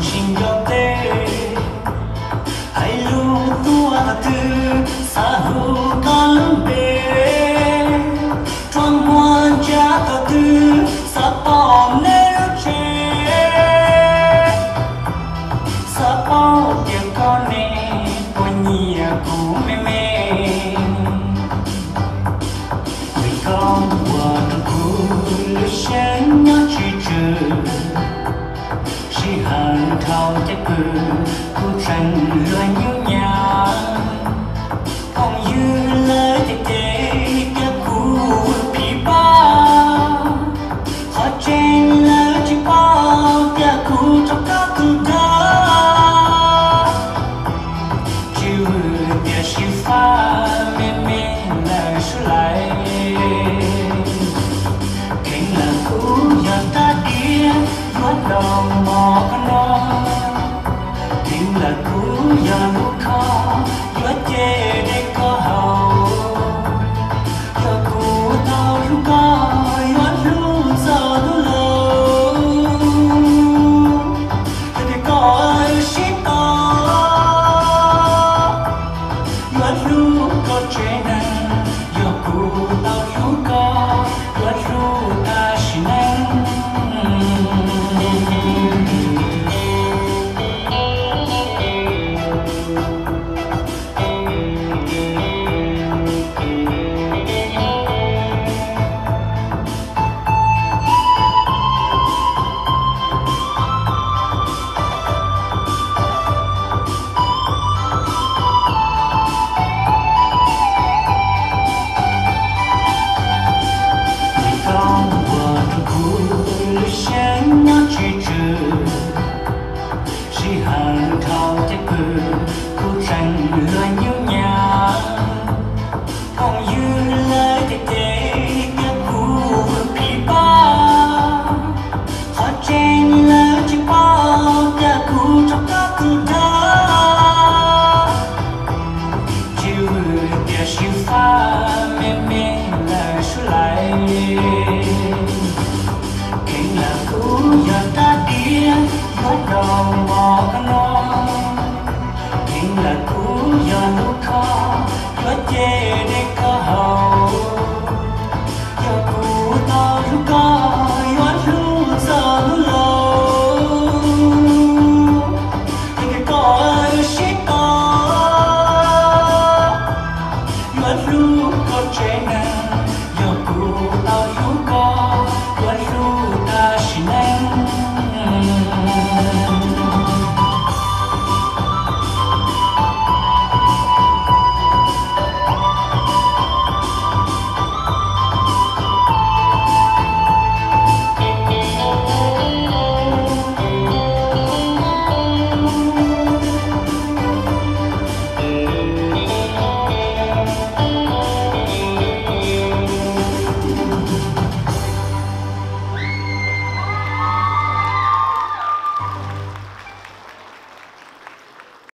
trình do tê hãy lưu tua tư xa hữu con lưng bê trong muôn cha tờ tư sa bom nê chê sa bao tiền con nê của nhia cũ mê mê vì con qua tờ cũ lưu sáng nhớ chỉ trừ chỉ hàng thao chết cử cô tranh loài như nhà không như lời tê tê các khu bị ba họ trên lời chỉ bao các khu trong các khu đó chiều địa chỉ pha mê mê là số lại kính là cũ giờ ta đi bắt đầu mò con nó kính là cũ giờ lúc khó gió chê để có hậu giờ cũ tao lúc có gió lúc giờ lúc lâu để có shit to gió lúc có chê nắng giờ cũ tao lúc có gió lúc ta chỉ nắng chỉ hàng thao chết cử cô tranh loài như